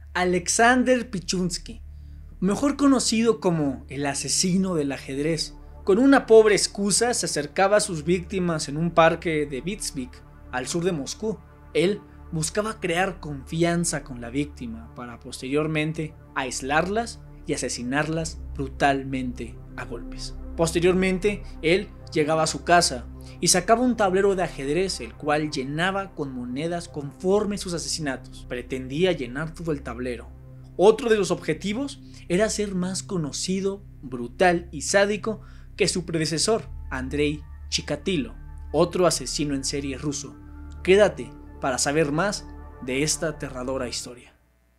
Alexander Pichunsky, mejor conocido como el asesino del ajedrez, con una pobre excusa se acercaba a sus víctimas en un parque de Vitsvik, al sur de Moscú. Él buscaba crear confianza con la víctima para posteriormente aislarlas y asesinarlas brutalmente a golpes. Posteriormente, él llegaba a su casa y sacaba un tablero de ajedrez, el cual llenaba con monedas conforme sus asesinatos. Pretendía llenar todo el tablero. Otro de los objetivos era ser más conocido, brutal y sádico que su predecesor, Andrei Chikatilo, otro asesino en serie ruso. Quédate para saber más de esta aterradora historia.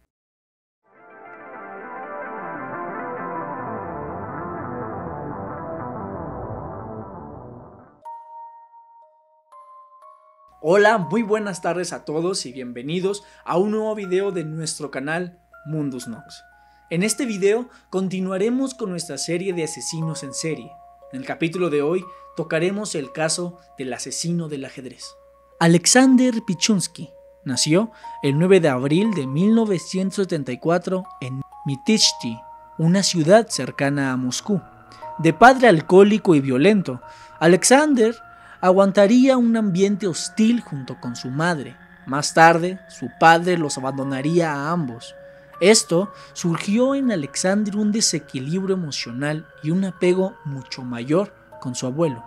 Hola, muy buenas tardes a todos y bienvenidos a un nuevo video de nuestro canal Mundus Nox. En este video continuaremos con nuestra serie de asesinos en serie. En el capítulo de hoy tocaremos el caso del asesino del ajedrez. Alexander Pichunsky nació el 9 de abril de 1974 en Mytishty, una ciudad cercana a Moscú. De padre alcohólico y violento, Alexander aguantaría un ambiente hostil junto con su madre. Más tarde, su padre los abandonaría a ambos. Esto surgió en Alexander un desequilibrio emocional y un apego mucho mayor con su abuelo.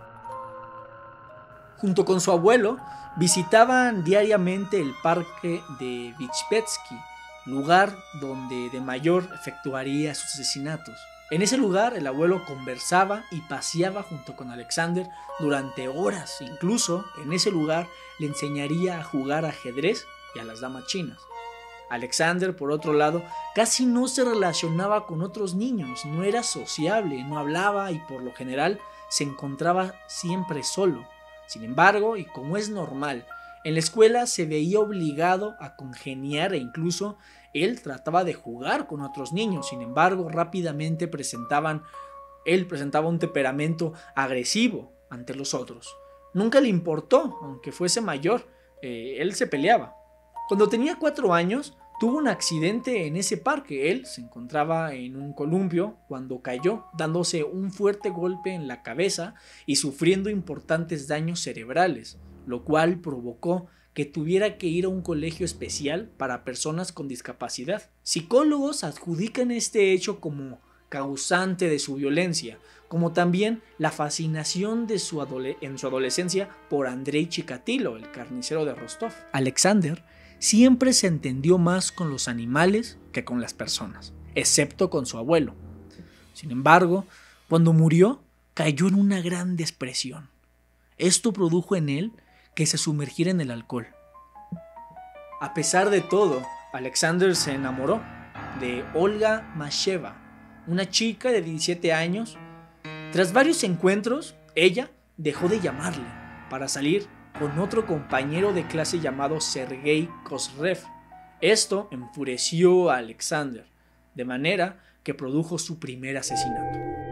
Junto con su abuelo, visitaban diariamente el parque de Vyshpetsky, lugar donde de mayor efectuaría sus asesinatos. En ese lugar el abuelo conversaba y paseaba junto con Alexander durante horas. Incluso en ese lugar le enseñaría a jugar ajedrez y a las damas chinas. Alexander, por otro lado, casi no se relacionaba con otros niños, no era sociable, no hablaba y por lo general se encontraba siempre solo. Sin embargo, y como es normal, en la escuela se veía obligado a congeniar e incluso él trataba de jugar con otros niños. Sin embargo, rápidamente él presentaba un temperamento agresivo ante los otros. Nunca le importó, aunque fuese mayor, él se peleaba. Cuando tenía 4 años, tuvo un accidente en ese parque. Él se encontraba en un columpio cuando cayó, dándose un fuerte golpe en la cabeza y sufriendo importantes daños cerebrales, lo cual provocó que tuviera que ir a un colegio especial para personas con discapacidad. Psicólogos adjudican este hecho como causante de su violencia, como también la fascinación de en su adolescencia por Andrei Chikatilo, el carnicero de Rostov. Alexander siempre se entendió más con los animales que con las personas, excepto con su abuelo. Sin embargo, cuando murió, cayó en una gran depresión. Esto produjo en él que se sumergiera en el alcohol. A pesar de todo, Alexander se enamoró de Olga Masheva, una chica de 17 años. Tras varios encuentros, ella dejó de llamarle para salir con otro compañero de clase llamado Sergei Kozrev. Esto enfureció a Alexander, de manera que produjo su primer asesinato.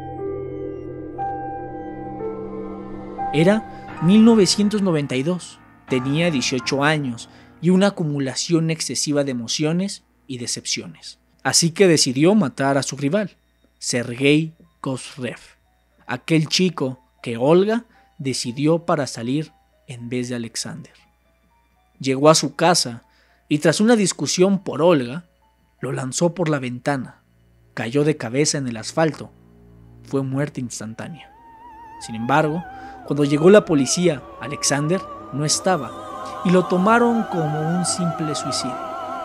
Era 1992, tenía 18 años y una acumulación excesiva de emociones y decepciones. Así que decidió matar a su rival, Sergei Kozrev, aquel chico que Olga decidió para salir en vez de Alexander. Llegó a su casa y tras una discusión por Olga, lo lanzó por la ventana. Cayó de cabeza en el asfalto. Fue muerte instantánea. Sin embargo, cuando llegó la policía, Alexander no estaba y lo tomaron como un simple suicidio.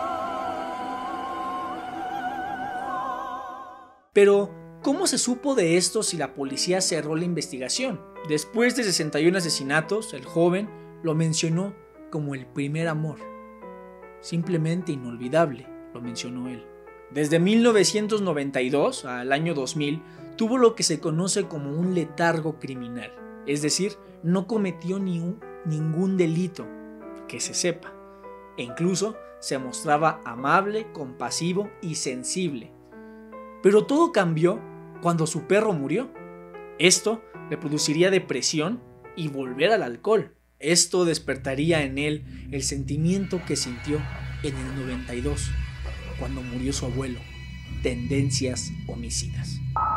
Pero, ¿cómo se supo de esto si la policía cerró la investigación? Después de 61 asesinatos, el joven lo mencionó como el primer amor. Simplemente inolvidable, lo mencionó él. Desde 1992 al año 2000, tuvo lo que se conoce como un letargo criminal. Es decir, no cometió ningún delito, que se sepa. E incluso se mostraba amable, compasivo y sensible. Pero todo cambió cuando su perro murió. Esto le produciría depresión y volver al alcohol. Esto despertaría en él el sentimiento que sintió en el 92, cuando murió su abuelo. Tendencias homicidas.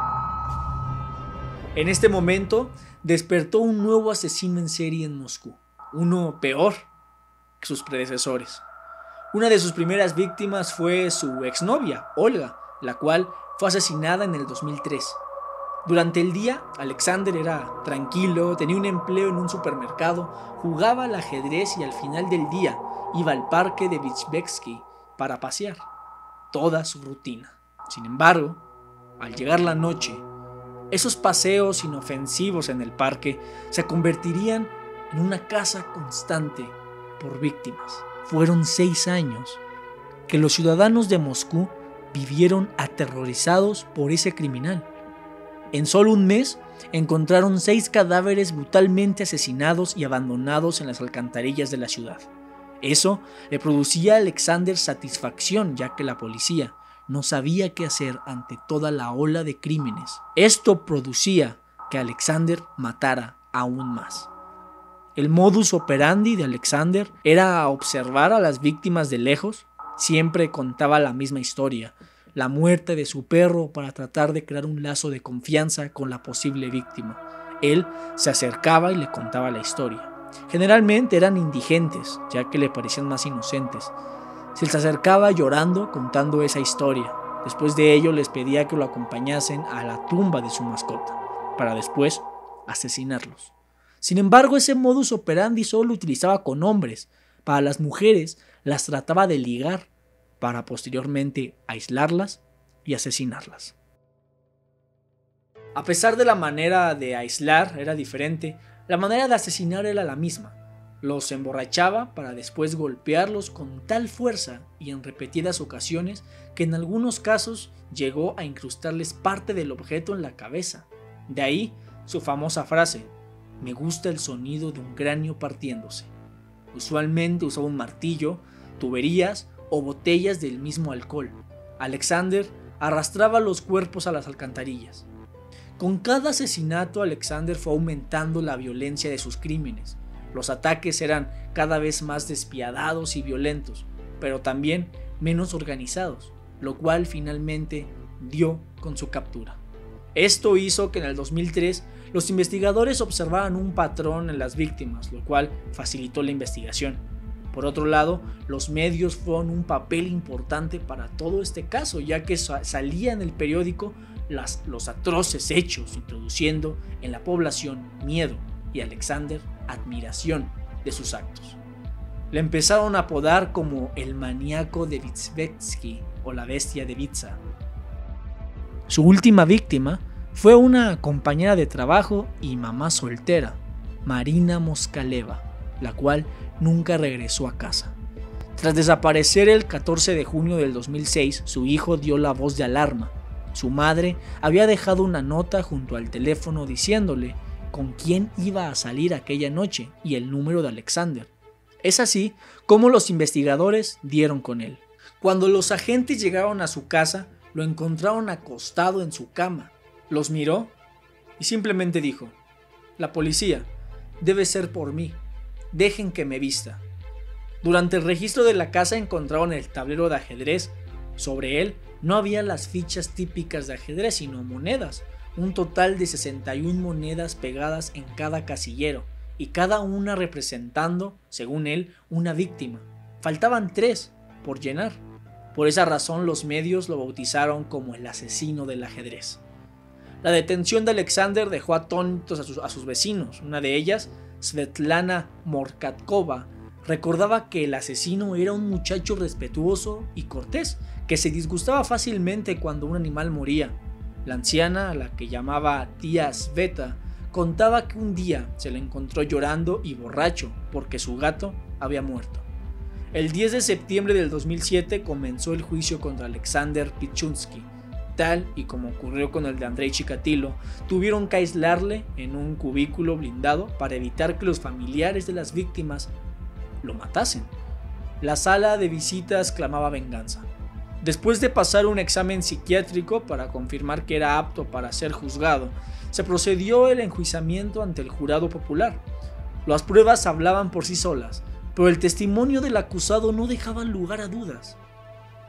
En este momento despertó un nuevo asesino en serie en Moscú, uno peor que sus predecesores. Una de sus primeras víctimas fue su exnovia, Olga, la cual fue asesinada en el 2003. Durante el día, Alexander era tranquilo, tenía un empleo en un supermercado, jugaba al ajedrez y al final del día iba al parque de Vyshbevsky para pasear. Toda su rutina. Sin embargo, al llegar la noche, esos paseos inofensivos en el parque se convertirían en una caza constante por víctimas. Fueron 6 años que los ciudadanos de Moscú vivieron aterrorizados por ese criminal. En solo un mes encontraron 6 cadáveres brutalmente asesinados y abandonados en las alcantarillas de la ciudad. Eso le producía a Alexander satisfacción, ya que la policía no sabía qué hacer ante toda la ola de crímenes. Esto producía que Alexander matara aún más. El modus operandi de Alexander era observar a las víctimas de lejos. Siempre contaba la misma historia, la muerte de su perro, para tratar de crear un lazo de confianza con la posible víctima. Él se acercaba y le contaba la historia. Generalmente eran indigentes, ya que le parecían más inocentes. Se les acercaba llorando contando esa historia. Después de ello les pedía que lo acompañasen a la tumba de su mascota, para después asesinarlos. Sin embargo, ese modus operandi solo lo utilizaba con hombres. Para las mujeres las trataba de ligar, para posteriormente aislarlas y asesinarlas. A pesar de la manera de aislar era diferente, la manera de asesinar era la misma. Los emborrachaba para después golpearlos con tal fuerza y en repetidas ocasiones que en algunos casos llegó a incrustarles parte del objeto en la cabeza. De ahí su famosa frase: "Me gusta el sonido de un cráneo partiéndose". Usualmente usaba un martillo, tuberías o botellas del mismo alcohol. Alexander arrastraba los cuerpos a las alcantarillas. Con cada asesinato, Alexander fue aumentando la violencia de sus crímenes. Los ataques eran cada vez más despiadados y violentos, pero también menos organizados, lo cual finalmente dio con su captura. Esto hizo que en el 2003 los investigadores observaran un patrón en las víctimas, lo cual facilitó la investigación. Por otro lado, los medios fueron un papel importante para todo este caso, ya que salía en el periódico los atroces hechos, introduciendo en la población miedo y Alexander admiración de sus actos. Le empezaron a apodar como el maníaco de Vyshbevsky o la bestia de Vitsa. Su última víctima fue una compañera de trabajo y mamá soltera, Marina Moskaleva, la cual nunca regresó a casa. Tras desaparecer el 14 de junio del 2006, su hijo dio la voz de alarma. Su madre había dejado una nota junto al teléfono diciéndole con quién iba a salir aquella noche y el número de Alexander. Es así como los investigadores dieron con él. Cuando los agentes llegaron a su casa, lo encontraron acostado en su cama. Los miró y simplemente dijo: "La policía, debe ser por mí. Dejen que me vista". Durante el registro de la casa encontraron el tablero de ajedrez. Sobre él no había las fichas típicas de ajedrez, sino monedas. Un total de 61 monedas pegadas en cada casillero, y cada una representando, según él, una víctima. Faltaban 3 por llenar. Por esa razón los medios lo bautizaron como el asesino del ajedrez. La detención de Alexander dejó atónitos a sus vecinos. Una de ellas, Svetlana Morkatkova, recordaba que el asesino era un muchacho respetuoso y cortés, que se disgustaba fácilmente cuando un animal moría. La anciana, a la que llamaba tía Sveta, contaba que un día se le encontró llorando y borracho porque su gato había muerto. El 10 de septiembre del 2007 comenzó el juicio contra Alexander Pichunsky. Tal y como ocurrió con el de Andrei Chikatilo, tuvieron que aislarle en un cubículo blindado para evitar que los familiares de las víctimas lo matasen. La sala de visitas clamaba venganza. Después de pasar un examen psiquiátrico para confirmar que era apto para ser juzgado, se procedió el enjuiciamiento ante el jurado popular. Las pruebas hablaban por sí solas, pero el testimonio del acusado no dejaba lugar a dudas.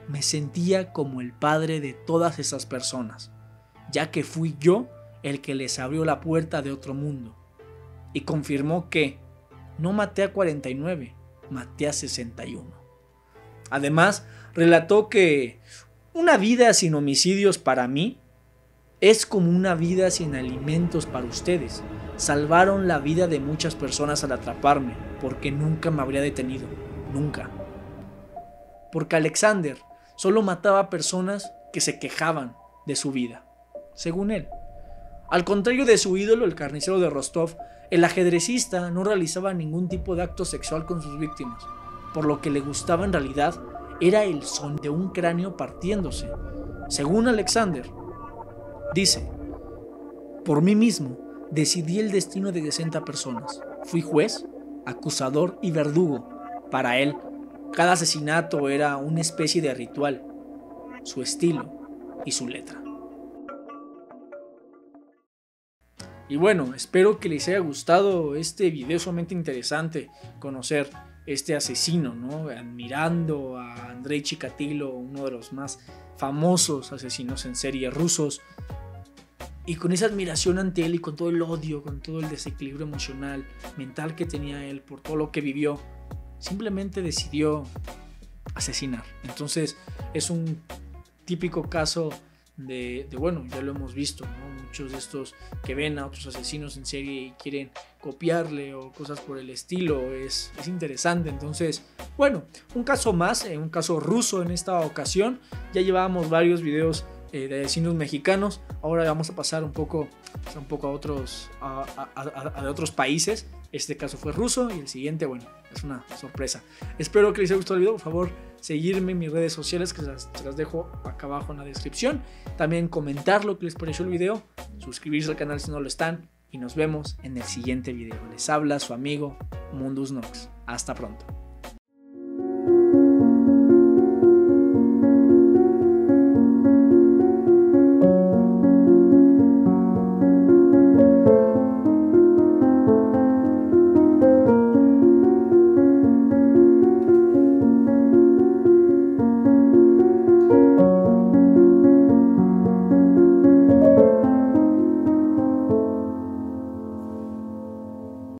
me sentía como el padre de todas esas personas, ya que fui yo el que les abrió la puerta de otro mundo. Y confirmó que no maté a 49, maté a 61. Además, relató que una vida sin homicidios para mí es como una vida sin alimentos para ustedes. Salvaron la vida de muchas personas al atraparme, porque nunca me habría detenido, nunca. Porque Alexander solo mataba a personas que se quejaban de su vida, según él. Al contrario de su ídolo, el carnicero de Rostov, el ajedrecista no realizaba ningún tipo de acto sexual con sus víctimas, por lo que le gustaba en realidad era el son de un cráneo partiéndose. Según Alexander, dice: por mí mismo decidí el destino de 60 personas. Fui juez, acusador y verdugo. Para él, cada asesinato era una especie de ritual, su estilo y su letra. Y bueno, espero que les haya gustado este video, sumamente interesante conocer este asesino, ¿no? Admirando a Andrei Chikatilo, uno de los más famosos asesinos en serie rusos, y con esa admiración ante él y con todo el odio, con todo el desequilibrio emocional, mental que tenía él por todo lo que vivió, simplemente decidió asesinar. Entonces es un típico caso de bueno, ya lo hemos visto, ¿no? Muchos de estos que ven a otros asesinos en serie y quieren copiarle o cosas por el estilo, es interesante. Entonces, bueno, un caso más, un caso ruso en esta ocasión. Ya llevábamos varios videos de asesinos mexicanos, ahora vamos a pasar un poco a otros a otros países. Este caso fue ruso y el siguiente, bueno, es una sorpresa. Espero que les haya gustado el video. Por favor, seguirme en mis redes sociales, que se las dejo acá abajo en la descripción. También comentar lo que les pareció el video, suscribirse al canal si no lo están, y nos vemos en el siguiente video. Les habla su amigo Mundus Nox. Hasta pronto.